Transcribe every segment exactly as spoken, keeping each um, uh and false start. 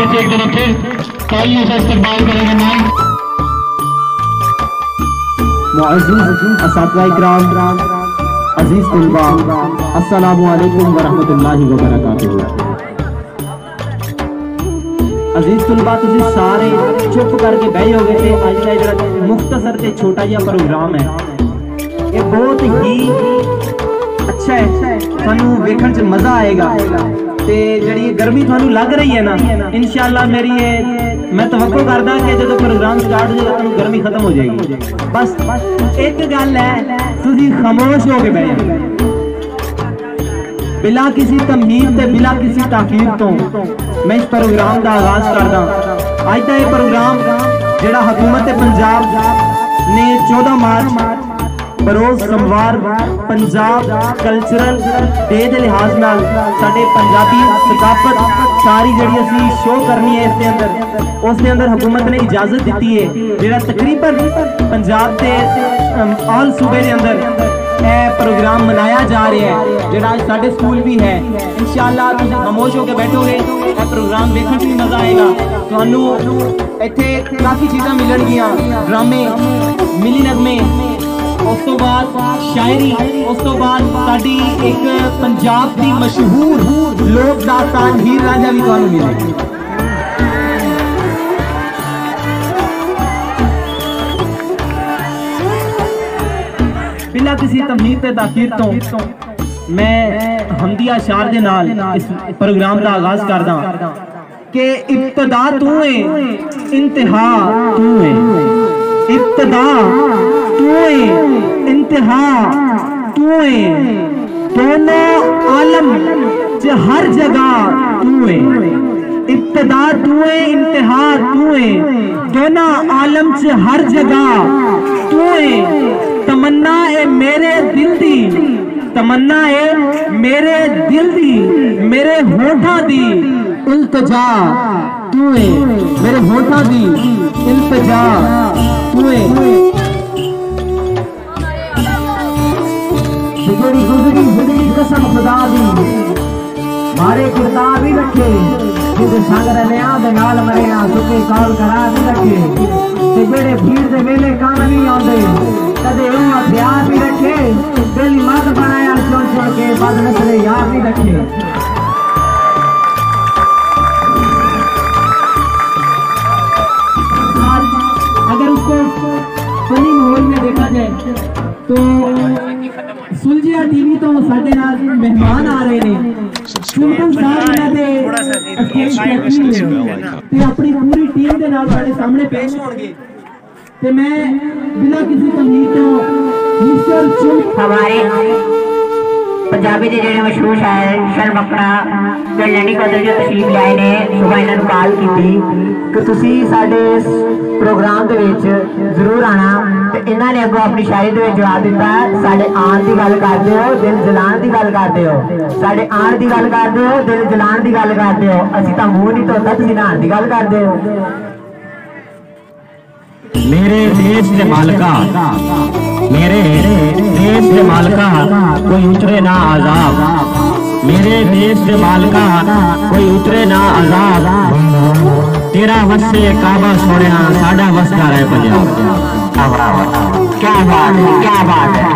बच्चे एक तरफ थे, तालियों से इस्तेमाल करेंगे मैम। मुअज़्ज़िज़ असातिज़ा-ए-किराम, अज़ीज़ तलबा, अस्सलामु अलैकुम व रहमतुल्लाहि व बरकातुहू। अज़ीज़ तलबा, तुसीं सारे चुप करके बह जाओगे ते अज दा जिहड़ा मुख्तसर ते छोटा जिहा प्रोग्राम है, ये बहुत ही अच्छा है, सानू वेखण च मज़ा आएगा। ते जिहड़ी गर्मी थानू लग रही है ना, इंशाअल्लाह मेरी ये मैं तवक्को करदा कि जो प्रोग्राम स्टार्ट हो जाएगा थानू गर्मी खत्म हो जाएगी। बस एक गल है, तुसीं खामोश हो के बह जाओ, बिला किसी तमहीद ते बिला किसी ताकीद तो मैं इस प्रोग्राम का आगाज करदा। अज का यह प्रोग्राम जिहड़ा हुकूमत पंजाब ने चौदह मार्च बरोज सोमवार पंजाब कल्चरल डे के लिहाज नाल साडे पंजाबी सकाफत सारी जिहड़ी असीं शो करनी है इसके अंदर, उसके अंदर हुकूमत ने इजाजत दी है, जिहड़ा तकरीबन पंजाब के ऑल सूबे के अंदर यह प्रोग्राम मनाया जा रहा है, जिहड़ा साडे स्कूल भी है। इंशाअल्लाह तुसीं खामोश होकर बैठोगे, यह प्रोग्राम देखने में भी मजा आएगा। तुहानू इत्थे काफ़ी चीज़ां मिलणगियां, ड्रामे, मिली नगमे, उस तो बाद शायरी, उस तो बाद साडी एक पंजाब की मशहूर लोक दास्तान हीर रांझा भी तुहानू मिलेगी। बिना किसी तमहीद ते ताकीद तो मैं हमदिया शार दे नाल इस प्रोग्राम का आगाज करदा कि इब्तदा तू है, इंतहा तू है, इब्तदा तू है, इंतहा तू है, दोनों आलम च हर जगह तू है, इब्तदा तू है, इंतहा तू है, दोनों आलम च हर जगह तू है। तमन्ना है मेरे दिल दी, तमन्ना है मेरे दिल दी, मेरे होठा दी इल्तिजा तू है, मेरे होठा दी इल्तिजा तू है। गुजरी गुजरी गुजरी कसम खुदा दी, मारे किरदार भी रखे, जिद संग रलिया दे नाल मरिया, सुखे कॉल करा नहीं रखे, ते जेड़े भीड़ दे वेले काम नहीं आते, कदे ऊं हथियार भी रखे, दिल मत बनाया चुन चुन के, बद नस्ले यार भी रखे। अगर उसको फनी माहौल में देखा जाए तो सुलझिया टीवी तो साडे नाल मेहमान आ रहे हैं, सुल्तान साहब इन्हां दे ते अपनी पूरी टीम दे नाल साडे सामने पेश होणगे। ते मैं बिना किसी तमहीद तो मिस्टर चुप हमारे पंजाबी के जेडे मशहूर शायर शर्म अपना लैंडी कदर जो तशरीफ लाए ने, सुबह इन्होंने कॉल की कि तुसी साडे इस प्रोग्राम दे विच जरूर आना, ते इन्होंने अगों अपनी शायरी दे विच जवाब दिता, साडे आण दी गल करदे हो, दिल जलाण दी गल करदे हो, साडे आण दी गल करदे हो, दिल जलाण दी गल करदे हो, असीं तां मूंह नहीं धोता, तुसीं नहाण दी गल करदे हो। मेरे देश के मालका, मेरे देश के मालका कोई उतरे ना आजाब, मेरे देश के मालका कोई उतरे ना आजाब, तेरा वस से काबा सोनिया साडा वस का रहे पंजाब। क्या बात है, क्या बात है।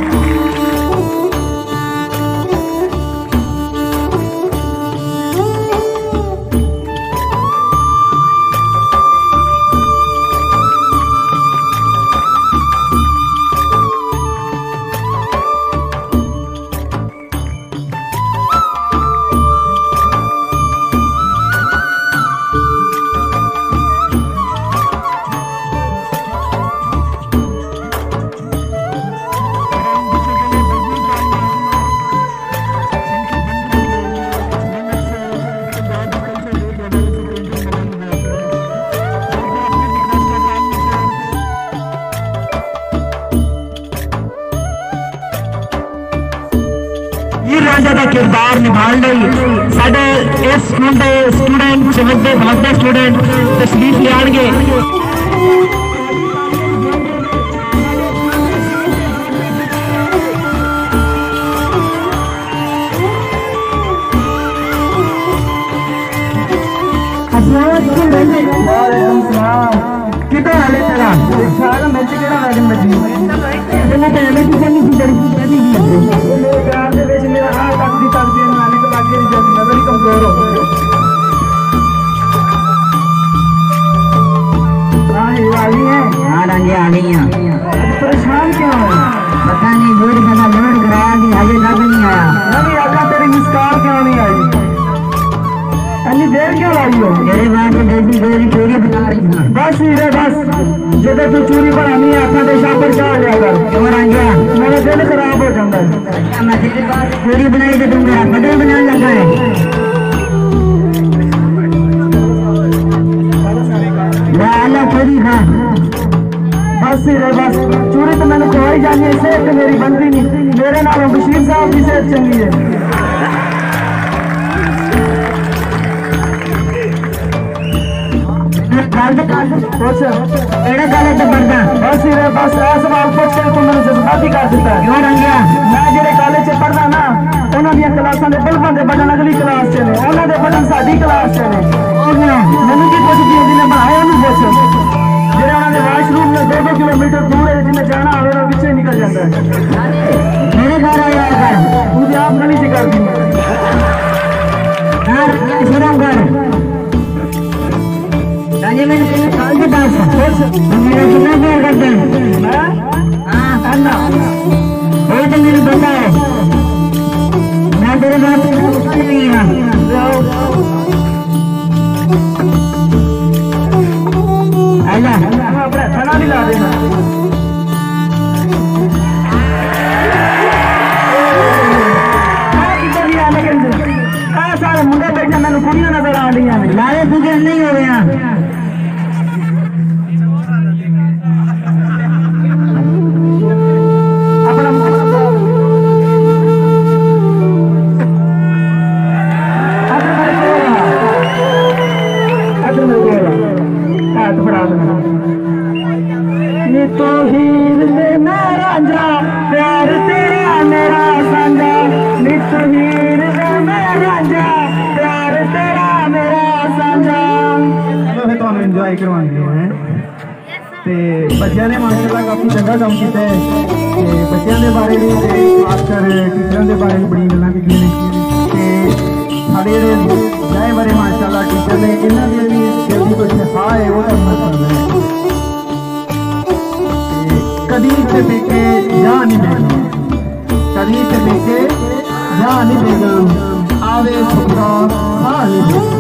का किरदार निभाने लई साडे इस स्कूल के स्टूडेंट समझते समझते स्टूडेंट तशरीफ लियाणगे। कितना हाले तेरा सारा मैच केड़ा वैगन बची मैंने तो एमएच करनी थी तेरी पहली ही मेरे प्यार दे विच मेरा हाथ तक दी तक दी नाने के बाकी नजर ही कमजोर हो हां ये वाली है हां रंगे आ गई हैं परेशान क्यों है पता नहीं लोड बना लोड कराया कि अजय तक नहीं आया नहीं आका तेरी मिसकार क्यों नहीं आई अन्नी देर क्यों लाई हो तेरे बाद में देसी गोली चोरी बना रही था बस हीरे बस जब तू चोरी बनानी है आखा दे शापर चाह लिया कर क्यों रंगे मेरा दिल खराब हो जाता है अच्छा मैं तेरे पास चोरी बनाई तो तुम मेरा बदल बनाने लगा है ला ला चोरी खा बस हीरे बस चोरी तो मैंने खोई जानी है सेहत तो मेरी बनती नहीं मेरे नालों बशीर साहब की सेहत चंगी है बस हीरे बस ऐ सवाल पूछ के तू मेरे जज्बाती कर दिता है क्यों रंगिया मैं जेडे कॉलेज च पढ़दा ना उन्हां दी क्लासां दे बल्बां दे बटन अगली क्लास च ने उन्हां दे बटन साडी क्लास च ने मैनू की पुछदी है जिन्हें बनाया उन्हें पुछ जेडे उन्हां दे वाशरूम में दो दो किलोमीटर दूर है जिन्हें जाना होवे ना विच निकल जाता है मेरे घर आया कर तू भी आप गली च कर दी यार शुरू कर राजे मैंने तेरे साल के पास मेरा कितना प्यार करते हैं मैं हाँ अन्ना वो तो मेरे पता है मैं तेरे बात से गुस्सा नहीं है अल्लाह अपना खाना भी ला देना सारे मुंडे बैठे मैंने कुड़ियां नजर आ रही हैं लारे तुझे नहीं हो गया अपना नी तो हीर ने मेरा जा प्यार तेरा मेरा सांझा नी तो हीर ने मेरा जा प्यार तेरा मेरा सांझा चलो फिर ਤੁਹਾਨੂੰ ਇੰਜੋਏ ਕਰਵਾਉਂਦੇ ਹਾਂ ਤੇ ਬੱਚਿਆਂ ਨੇ ਮਾਸ਼ਾਅੱਲਾ ਕਾਫੀ ਚੰਗਾ ਕੰਮ ਕੀਤਾ ਹੈ ਤੇ ਬੱਚਿਆਂ ਦੇ ਬਾਰੇ ਵੀ ਤੇ ਖਾਸ ਕਰ ਟੀਚਰਾਂ ਦੇ ਬਾਰੇ ਵੀ ਬੜੀ ਗੱਲਾਂ ਕੀਤੀਆਂ ਨੇ ਤੇ ਸਾਡੇ ਜਿਹੜੇ ਜਾਏ ਬਾਰੇ ਮਾਸ਼ਾਅੱਲਾ ਟੀਚਰ ਨੇ ਇਹਨਾਂ ਦੀ ਵੀ ਜਿਹੜੀ ਕੋਈ ਸਿਖਾ ਹੈ ਉਹ ਤੁਹਾਨੂੰ ਪਤਾ ਹੈ कदी से पेके जा नहीं देगा कदी से पेके जा नहीं देगा आवे छुपा खा नहीं देगा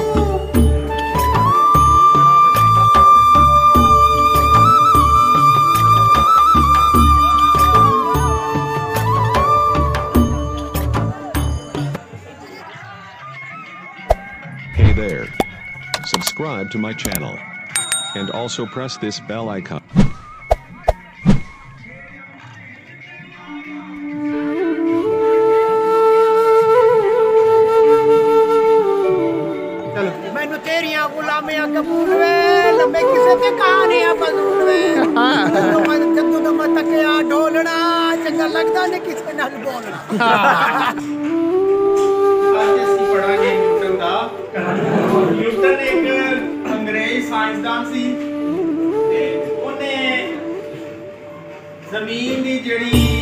Hey there. Subscribe to my channel. And also press this bell icon. मैनू तेरिया गुलामियां कबूल वे लंबे किसे ते कहानियां बजूल वे जदों दा मैं तकिया ढोलना चंगा लगदा नहीं किसे नाल बोलना ਅੱਜ ਅਸੀਂ ਪੜਾਂਗੇ ਨਿਊਟਨ ਦਾ ਨਿਊਟਨ ਇੱਕ ਅੰਗਰੇਜ਼ ਸਾਇੰਸਦਾਨ ਸੀ ਤੇ ਉਹਨੇ ਜ਼ਮੀਨ ਦੀ ਜਿਹੜੀ